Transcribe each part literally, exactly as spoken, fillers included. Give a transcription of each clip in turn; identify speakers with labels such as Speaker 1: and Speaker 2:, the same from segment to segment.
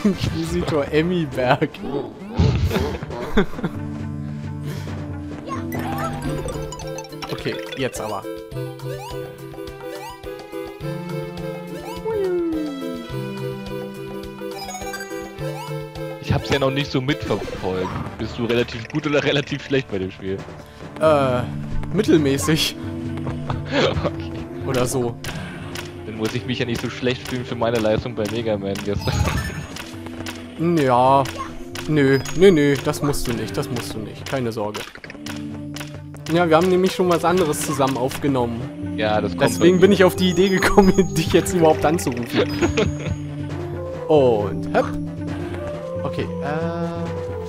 Speaker 1: Inquisitor Emmiberg. Okay, jetzt aber.
Speaker 2: Ich hab's ja noch nicht so mitverfolgt. Bist du relativ gut oder relativ schlecht bei dem Spiel?
Speaker 1: Äh, mittelmäßig.
Speaker 2: Okay.
Speaker 1: Oder so.
Speaker 2: Dann muss ich mich ja nicht so schlecht fühlen für meine Leistung bei Mega Man gestern.
Speaker 1: Ja. Nö, nö, nö, das musst du nicht, das musst du nicht. Keine Sorge. Ja, wir haben nämlich schon was anderes zusammen aufgenommen.
Speaker 2: Ja, das kommt.
Speaker 1: Deswegen bin ich auf die Idee gekommen, dich jetzt überhaupt anzurufen. Und hopp. Okay, äh...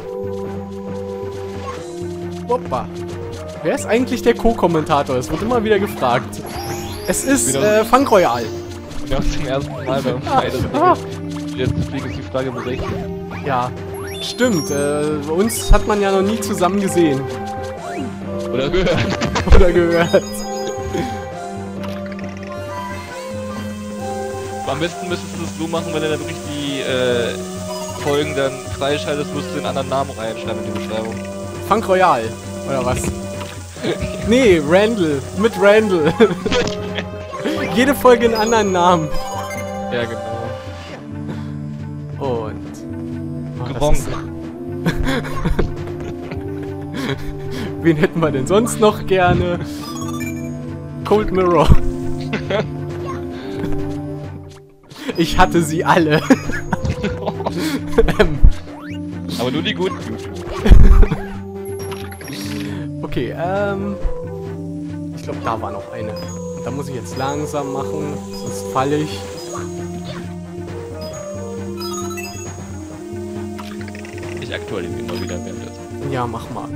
Speaker 1: Hoppa. Wer ist eigentlich der Co-Kommentator? Es wird immer wieder gefragt. Es ist äh, Funk Royal.
Speaker 2: Ja, zum ersten Mal beim
Speaker 1: Ah,
Speaker 2: Fight.
Speaker 1: ah.
Speaker 2: Deswegen ist die Frage berechtigt.
Speaker 1: Ja, stimmt. Äh, uns hat man ja noch nie zusammen gesehen.
Speaker 2: Oder gehört.
Speaker 1: Oder gehört.
Speaker 2: Am besten müsstest du es so machen, wenn du dann wirklich die äh, Folgen dann freischaltest, musst du den anderen Namen reinschreiben in die Beschreibung.
Speaker 1: Funk Royal, oder was? Nee, Randall. Mit Randall. Jede Folge einen anderen Namen.
Speaker 2: Ja, genau.
Speaker 1: Und... Oh,
Speaker 2: Gronk.
Speaker 1: ist... Wen hätten wir denn sonst noch gerne? Cold Mirror. Ich hatte sie alle. ähm.
Speaker 2: Aber nur die guten.
Speaker 1: Okay, ähm... ich glaube, da war noch eine. Und da muss ich jetzt langsam machen, sonst falle ich.
Speaker 2: Ich aktualisiere immer wieder währenddessen.
Speaker 1: Ja, mach mal.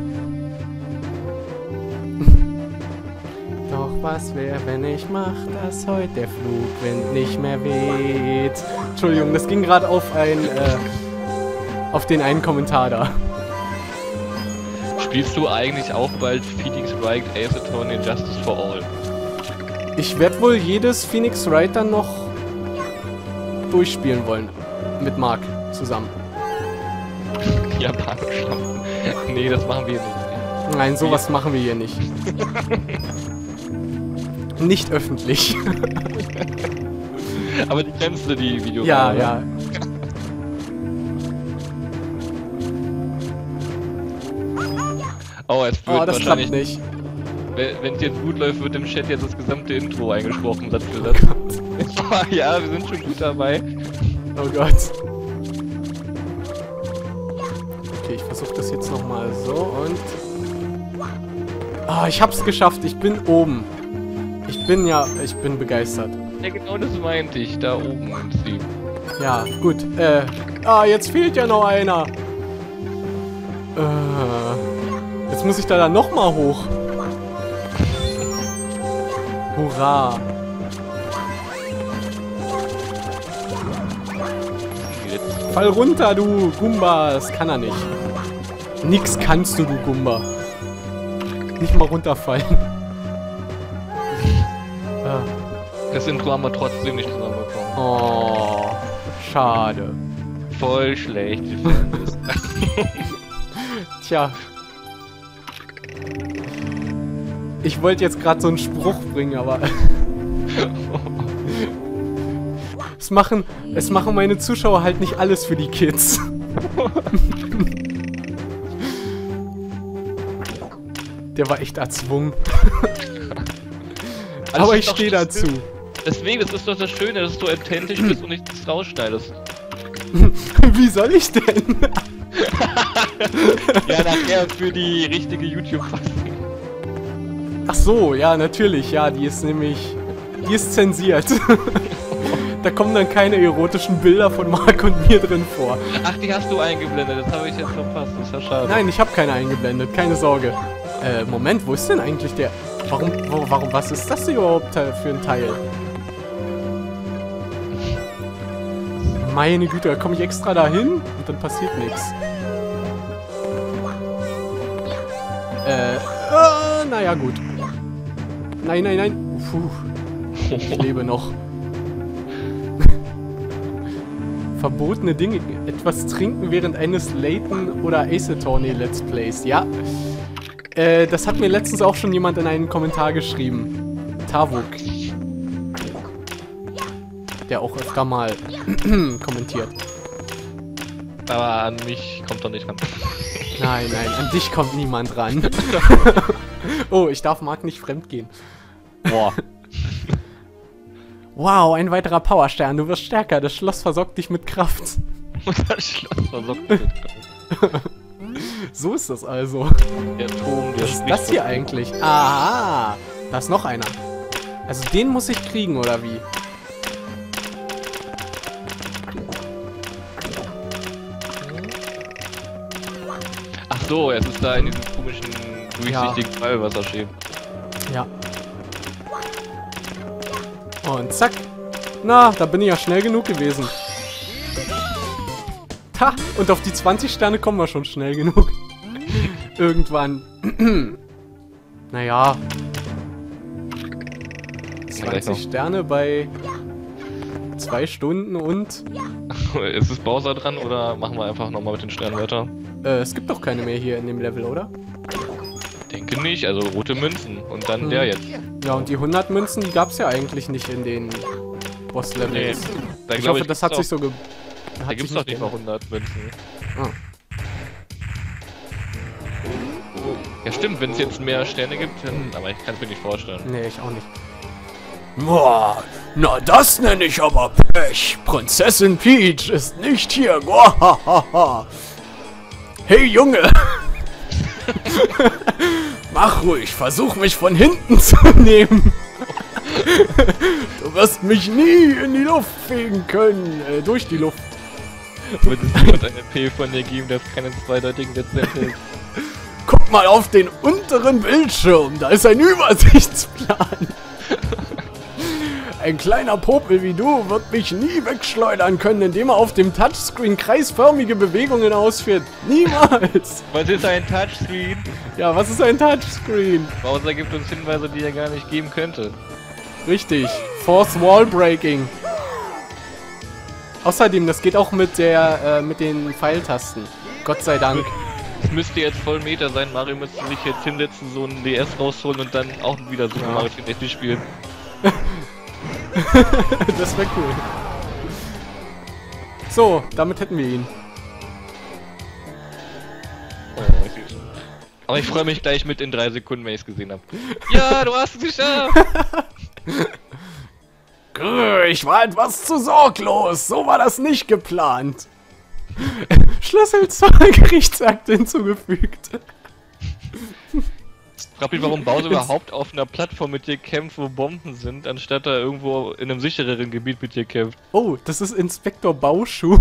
Speaker 1: Doch was wäre, wenn ich mach, dass heute der Flugwind nicht mehr weht? Entschuldigung, das ging gerade auf ein, äh, auf den einen Kommentar da.
Speaker 2: Spielst du eigentlich auch bald Phoenix Wright Ace Attorney Justice for All?
Speaker 1: Ich werde wohl jedes Phoenix Wright dann noch durchspielen wollen. Mit Marc zusammen.
Speaker 2: Japanisch. Nee, das machen wir nicht.
Speaker 1: Nein, sowas machen wir hier nicht. Nicht öffentlich.
Speaker 2: Aber die kennst du, die Videos?
Speaker 1: Ja, ja.
Speaker 2: Oh, es wird
Speaker 1: Oh, das
Speaker 2: wahrscheinlich...
Speaker 1: klappt nicht.
Speaker 2: Wenn es jetzt gut läuft, wird im Chat jetzt das gesamte Intro eingesprochen, Satz für Satz. Ja, wir sind schon gut dabei.
Speaker 1: Oh Gott. Okay, ich versuche das jetzt nochmal so und... Ah, ich hab's geschafft. Ich bin oben. Ich bin ja... Ich bin begeistert.
Speaker 2: Ja, genau das meinte ich. Da oben im Stream.
Speaker 1: Ja, gut. Äh... Ah, jetzt fehlt ja noch einer. Äh... Jetzt muss ich da dann nochmal hoch. Hurra. Fall runter, du Gumba. Das kann er nicht. Nix kannst du, du Gumba. Nicht mal runterfallen. Ah.
Speaker 2: Das Intro haben wir trotzdem nicht zusammenbekommen.
Speaker 1: Oh, schade.
Speaker 2: Voll schlecht. Ich fand das.
Speaker 1: Tja. Ich wollte jetzt gerade so einen Spruch bringen, aber... es machen, es machen meine Zuschauer halt nicht alles für die Kids. Der war echt erzwungen. Aber ich stehe dazu.
Speaker 2: Deswegen, das ist doch das Schöne, dass du authentisch bist und nichts rausschneidest.
Speaker 1: Wie soll ich denn?
Speaker 2: Ja, nachher für die richtige YouTube-Fassung.
Speaker 1: Ach so, ja, natürlich. Ja, die ist nämlich... Die ist zensiert. Da kommen dann keine erotischen Bilder von Marc und mir drin vor.
Speaker 2: Ach, die hast du eingeblendet. Das habe ich jetzt verpasst. Das ist ja schade.
Speaker 1: Nein, ich habe keine eingeblendet. Keine Sorge. Äh, Moment, wo ist denn eigentlich der... Warum, wo, warum, was ist das überhaupt für ein Teil? Meine Güte, da komme ich extra dahin und dann passiert nichts. Äh, äh, naja, gut. Nein, nein, nein. Puh. Ich lebe noch. Verbotene Dinge. Etwas trinken während eines Layton oder Ace Attorney Let's Plays. Ja. Äh, das hat mir letztens auch schon jemand in einen Kommentar geschrieben. Tavuk. Der auch öfter mal kommentiert.
Speaker 2: Aber an mich kommt doch nicht ran.
Speaker 1: Nein, nein, an dich kommt niemand ran. Oh, ich darf Marc nicht fremdgehen.
Speaker 2: Boah.
Speaker 1: Wow, ein weiterer Powerstern. Du wirst stärker. Das Schloss versorgt dich mit Kraft.
Speaker 2: Und das Schloss versorgt mich mit Kraft.
Speaker 1: So ist das also.
Speaker 2: Der Turm, der
Speaker 1: Was ist das hier eigentlich? Aha, da ist noch einer. Also den muss ich kriegen, oder wie?
Speaker 2: Ach so, es ist da in diesem komischen, durchsichtigen Fall, was da steht.
Speaker 1: Ja. Und zack. Na, da bin ich ja schnell genug gewesen. Ha, und auf die zwanzig Sterne kommen wir schon schnell genug. Irgendwann. Naja. zwanzig Sterne bei zwei Stunden und...
Speaker 2: Ist es Bowser dran oder machen wir einfach nochmal mit den Sternen weiter?
Speaker 1: Äh, es gibt doch keine mehr hier in dem Level, oder?
Speaker 2: Denke nicht, also rote Münzen und dann
Speaker 1: Hm.
Speaker 2: der jetzt.
Speaker 1: Ja, und die hundert Münzen, die gab es ja eigentlich nicht in den Boss-Levels.
Speaker 2: Nee, da
Speaker 1: Ich
Speaker 2: glaub
Speaker 1: hoffe, das hat sich so ge...
Speaker 2: Da
Speaker 1: hat
Speaker 2: gibt's
Speaker 1: sich
Speaker 2: doch nicht mal
Speaker 1: geändert.
Speaker 2: hundert Münzen.
Speaker 1: Ah.
Speaker 2: Ja stimmt, wenn es jetzt mehr Sterne gibt, dann, aber ich kann es mir nicht vorstellen.
Speaker 1: Nee, ich auch nicht. Boah, na das nenne ich aber Pech. Prinzessin Peach ist nicht hier. Boah, hey Junge. Mach ruhig, versuch mich von hinten zu nehmen. Du wirst mich nie in die Luft fegen können. Äh, durch die Luft.
Speaker 2: Wird es jemand eine P von dir geben, das keinen zweideutigen Rezept ist?
Speaker 1: Guck mal auf den unteren Bildschirm. Da ist ein Übersichtsplan. Ein kleiner Popel wie du wird mich nie wegschleudern können, indem er auf dem Touchscreen kreisförmige Bewegungen ausführt. Niemals!
Speaker 2: Was ist ein Touchscreen?
Speaker 1: Ja, was ist ein Touchscreen?
Speaker 2: Bowser gibt uns Hinweise, die er gar nicht geben könnte.
Speaker 1: Richtig. Fourth Wall Breaking. Außerdem, das geht auch mit der, äh, mit den Pfeiltasten. Gott sei Dank.
Speaker 2: Es müsste jetzt voll Meter sein, Mario müsste sich jetzt hinsetzen, so ein D S rausholen und dann auch wieder Super
Speaker 1: Ja.
Speaker 2: Mario vierundsechzig spielen.
Speaker 1: Das wäre cool. So, damit hätten wir ihn.
Speaker 2: Oh, süß. Aber ich freue mich gleich mit in drei Sekunden, wenn ich es gesehen habe. Ja, du hast es geschafft!
Speaker 1: Grrr, ich war etwas zu sorglos. So war das nicht geplant. Schlüssel zur Gerichtsakte hinzugefügt.
Speaker 2: Frag mich, warum Bowser überhaupt auf einer Plattform mit dir kämpft, wo Bomben sind, anstatt er irgendwo in einem sichereren Gebiet mit dir kämpft.
Speaker 1: Oh, das ist Inspektor Bauschuh.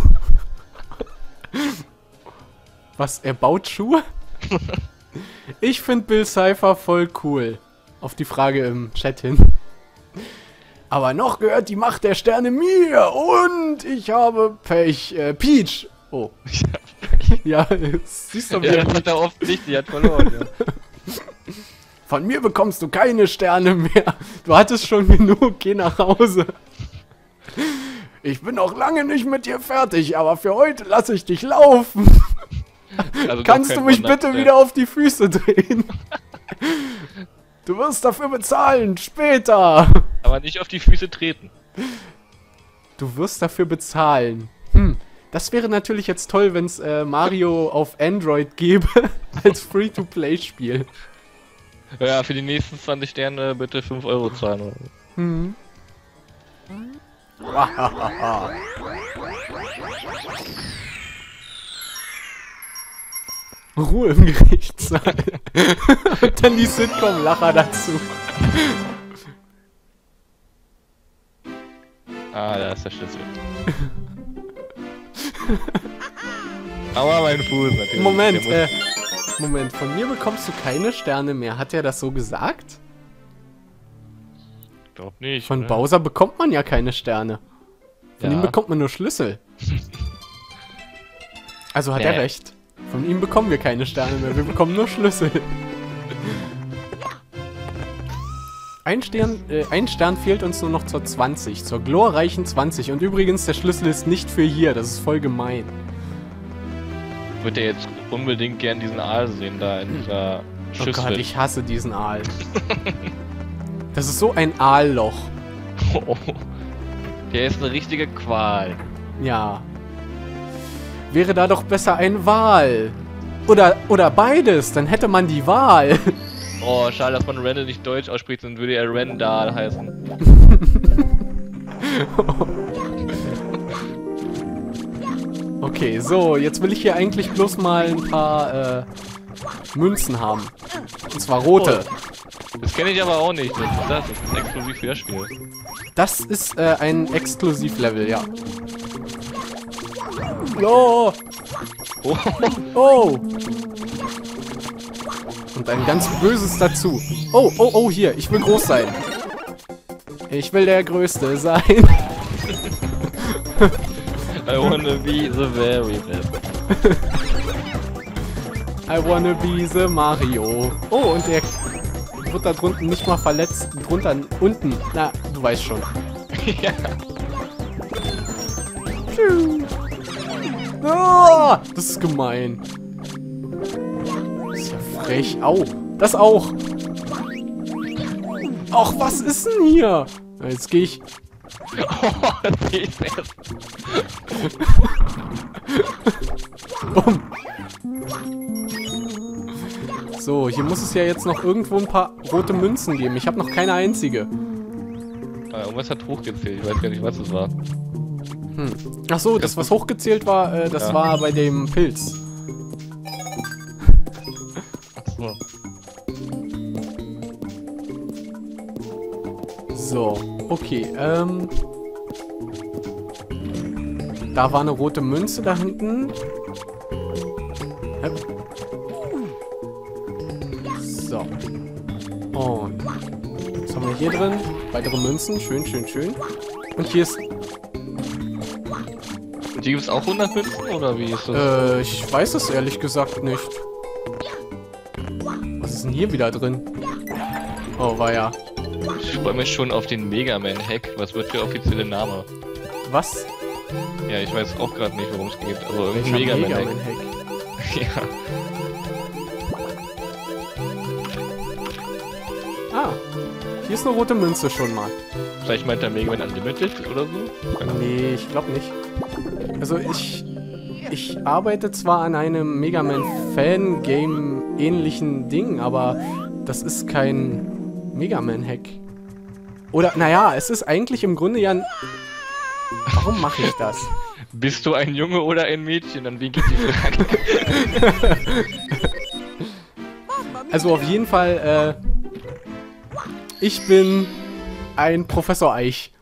Speaker 1: Was, er baut Schuhe? Ich finde Bill Cipher voll cool. Auf die Frage im Chat hin. Aber noch gehört die Macht der Sterne mir und ich habe Pech. Äh, Peach. Oh. Ja, siehst du
Speaker 2: Ja,
Speaker 1: wieder.
Speaker 2: das hat er oft nicht, die hat verloren, ja.
Speaker 1: Von mir bekommst du keine Sterne mehr. Du hattest schon genug, geh nach Hause. Ich bin noch lange nicht mit dir fertig, aber für heute lasse ich dich laufen.
Speaker 2: Also
Speaker 1: Kannst
Speaker 2: doch
Speaker 1: du
Speaker 2: kein
Speaker 1: mich
Speaker 2: Wunder,
Speaker 1: bitte
Speaker 2: ja.
Speaker 1: wieder auf die Füße drehen? Du wirst dafür bezahlen, später.
Speaker 2: Aber nicht auf die Füße treten.
Speaker 1: Du wirst dafür bezahlen. Hm, das wäre natürlich jetzt toll, wenn es äh, Mario auf Android gäbe, als Free-to-Play-Spiel.
Speaker 2: Ja, für die nächsten zwanzig Sterne bitte fünf Euro zahlen.
Speaker 1: Hm. Ruhe im Gerichtssaal. Und dann die Sitcom-Lacher dazu.
Speaker 2: Ah, da ist der Schlüssel. Aua, mein Fuß natürlich.
Speaker 1: Moment,
Speaker 2: Der
Speaker 1: äh, Moment, von mir bekommst du keine Sterne mehr. Hat er das so gesagt?
Speaker 2: Ich glaub nicht.
Speaker 1: Von
Speaker 2: ne?
Speaker 1: Bowser bekommt man ja keine Sterne. Von
Speaker 2: Ja.
Speaker 1: ihm bekommt man nur Schlüssel. Also hat er
Speaker 2: Nee.
Speaker 1: recht. Von ihm bekommen wir keine Sterne mehr, wir bekommen nur Schlüssel. ein Stern, äh, ein Stern fehlt uns nur noch zur zwanzig, zur glorreichen zwanzig. Und übrigens, der Schlüssel ist nicht für hier, das ist voll gemein.
Speaker 2: Ich würde ja jetzt unbedingt gern diesen Aal sehen, da in dieser Schüssel.
Speaker 1: Oh Gott, ich hasse diesen Aal. Das ist so ein Aalloch.
Speaker 2: Oh, der ist eine richtige Qual.
Speaker 1: Ja. Wäre da doch besser ein Wal. Oder, oder beides, dann hätte man die Wahl.
Speaker 2: Oh, schade, dass man Randall nicht Deutsch ausspricht, dann würde er Rendal heißen.
Speaker 1: Okay, so, jetzt will ich hier eigentlich bloß mal ein paar äh, Münzen haben. Und zwar rote.
Speaker 2: Oh, das kenne ich aber auch nicht. Das ist, das, das ist exklusiv für das Spiel.
Speaker 1: Das ist äh, ein Exklusivlevel, ja. Oh.
Speaker 2: Oh.
Speaker 1: Oh. Und ein ganz böses dazu. Oh, oh, oh, hier. Ich will groß sein. Ich will der Größte sein.
Speaker 2: I wanna be the very best.
Speaker 1: I wanna be the Mario. Oh, und der wird da drunten nicht mal verletzt. Drunter, unten. Na, du weißt schon.
Speaker 2: Ja.
Speaker 1: Oh, das ist gemein. Das ist ja frech. Au, das auch. Ach, was ist denn hier? Na, jetzt gehe ich...
Speaker 2: Oh, das sehe ich erst.
Speaker 1: Bumm. So, hier muss es ja jetzt noch irgendwo ein paar rote Münzen geben. Ich habe noch keine einzige.
Speaker 2: Ah, irgendwas hat hochgezählt. Ich weiß gar nicht, was es war.
Speaker 1: Hm. Ach so, das, was hochgezählt war, äh, das
Speaker 2: Ja.
Speaker 1: war bei dem Pilz.
Speaker 2: So.
Speaker 1: So, okay, ähm... da war eine rote Münze da hinten. Hup. So. Und was haben wir hier drin? Weitere Münzen, schön, schön, schön. Und hier ist...
Speaker 2: Die gibt es auch hundert Münzen, oder wie ist das?
Speaker 1: Äh, ich weiß es ehrlich gesagt nicht. Was ist denn hier wieder drin? Oh, war ja.
Speaker 2: Ich freue mich schon auf den Mega Man-Hack. Was wird der offizielle Name?
Speaker 1: Was?
Speaker 2: Ja, ich weiß auch gerade nicht, worum es geht. Also irgendein
Speaker 1: Welcher
Speaker 2: Mega Man-Hack.
Speaker 1: Man-Hack?
Speaker 2: Ja.
Speaker 1: Ah, hier ist eine rote Münze schon mal.
Speaker 2: Vielleicht meint der Mega Man Unlimited oder so?
Speaker 1: Nee, ich glaube nicht. Also ich... Ich arbeite zwar an einem Mega Man Fan-Game ähnlichen Ding, aber das ist kein Mega Man Hack. Oder, naja, es ist eigentlich im Grunde ja ein... Warum mache ich das?
Speaker 2: Bist du ein Junge oder ein Mädchen? An wen geht die Frage?
Speaker 1: Also auf jeden Fall, äh... ich bin ein Professor Eich.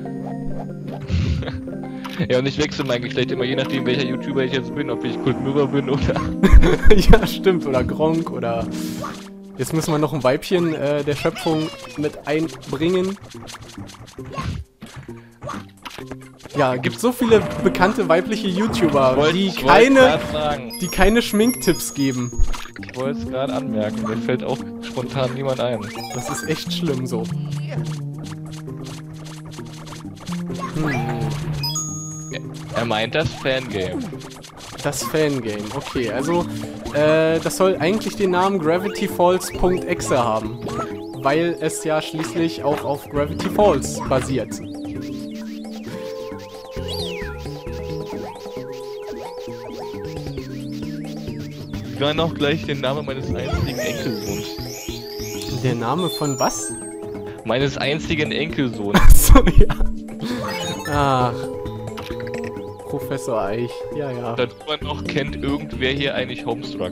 Speaker 2: Ja, und ich wechsle mein Geschlecht immer, je nachdem, welcher YouTuber ich jetzt bin, ob ich Kult Mirror bin oder...
Speaker 1: Ja, stimmt. Oder Gronk oder... Jetzt müssen wir noch ein Weibchen äh, der Schöpfung mit einbringen. Ja, gibt so viele bekannte weibliche YouTuber,
Speaker 2: Wollt-
Speaker 1: die
Speaker 2: ich wollt's
Speaker 1: keine,
Speaker 2: grad sagen.
Speaker 1: die keine Schminktipps geben.
Speaker 2: Ich wollte es gerade anmerken, mir fällt auch spontan niemand ein.
Speaker 1: Das ist echt schlimm so. Hm,
Speaker 2: Er meint das Fangame.
Speaker 1: das Fangame. Okay, also äh, das soll eigentlich den Namen Gravity Falls.exe haben. Weil es ja schließlich auch auf Gravity Falls basiert.
Speaker 2: Ich kann auch gleich den Namen meines einzigen Enkelsohns.
Speaker 1: Der Name von was?
Speaker 2: Meines einzigen Enkelsohns.
Speaker 1: Achso, ja. Ach. Professor Eich. Ja, ja.
Speaker 2: Darüber noch kennt irgendwer hier eigentlich Homestruck.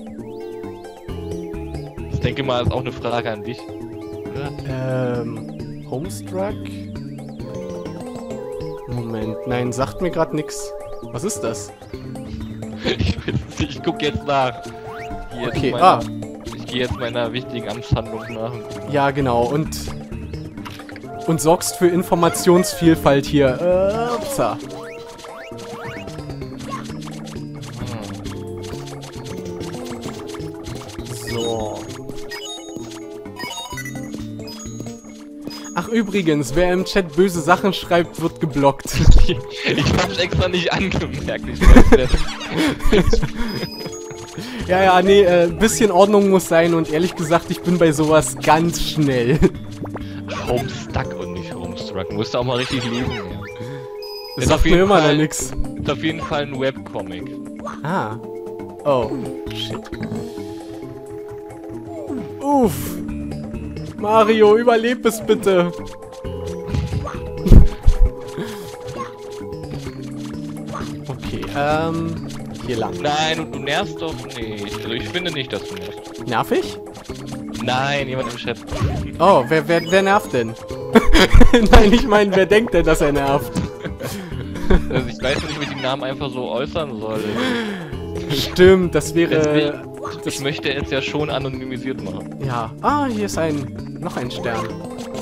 Speaker 2: Ich denke mal, das ist auch eine Frage an dich. Oder?
Speaker 1: Ähm, Homestruck? Moment, nein, sagt mir gerade nix. Was ist das?
Speaker 2: Ich, weiß nicht, ich guck jetzt nach. Ich gehe jetzt
Speaker 1: Okay,
Speaker 2: meiner,
Speaker 1: ah.
Speaker 2: Ich gehe jetzt meiner wichtigen Amtshandlung nach.
Speaker 1: Ja, genau, und... Und sorgst für Informationsvielfalt hier. Äh, upsa. So. Ach übrigens, wer im Chat böse Sachen schreibt, wird geblockt.
Speaker 2: Ich hab's extra nicht angemerkt. Ich weiß nicht.
Speaker 1: Ja, ja, nee, äh, bisschen Ordnung muss sein und ehrlich gesagt, ich bin bei sowas ganz schnell.
Speaker 2: Homestuck und nicht Homestruck. Musst du auch mal richtig lesen. Ja.
Speaker 1: Das sagt mir immer noch nix.
Speaker 2: Ist auf jeden Fall ein Webcomic.
Speaker 1: Ah. Oh, shit. Uff. Mario, überleb es bitte. Okay, ähm... hier lang.
Speaker 2: Nein, und du nervst doch nicht. Also ich finde nicht, dass du nervst.
Speaker 1: Nervig?
Speaker 2: Nein, jemand im Chat.
Speaker 1: Oh, wer, wer, wer nervt denn? Nein, ich meine, wer denkt denn, dass er nervt?
Speaker 2: Also ich weiß nicht, wie ich den Namen einfach so äußern soll.
Speaker 1: Stimmt, das wäre...
Speaker 2: Das ich möchte es ja schon anonymisiert machen.
Speaker 1: Ja. Ah, hier ist ein... noch ein Stern.